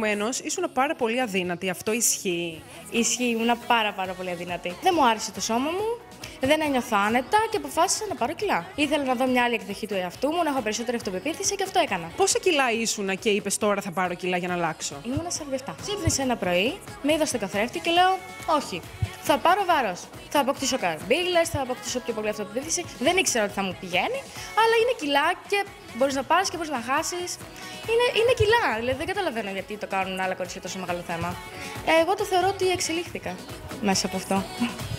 προηγουμένως ήσουν πάρα πολύ αδύνατη. Αυτό ισχύει? Ισχύει, ήμουν πάρα πολύ αδύνατη. Δεν μου άρεσε το σώμα μου, δεν ένιωθα άνετα και αποφάσισα να πάρω κιλά. Ήθελα να δω μια άλλη εκδοχή του εαυτού μου, να έχω περισσότερη αυτοπεποίθηση και αυτό έκανα. Πόσα κιλά ήσουνα και είπες τώρα θα πάρω κιλά για να αλλάξω? Ήμουνα 47. Ξύπνησα ένα πρωί, με είδα στο καθρέφτη και λέω: όχι, θα πάρω βάρος. Θα αποκτήσω καρμπίλες, θα αποκτήσω πιο πολύ αυτοπεποίθηση. Δεν ήξερα ότι θα μου πηγαίνει, αλλά είναι κιλά και μπορείς να πάρεις και μπορείς να χάσεις. Είναι κιλά, δηλαδή δεν καταλαβαίνω γιατί το κάνουν άλλα κορίτσια τόσο μεγάλο θέμα. Εγώ το θεωρώ ότι εξελίχθηκα μέσα από αυτό.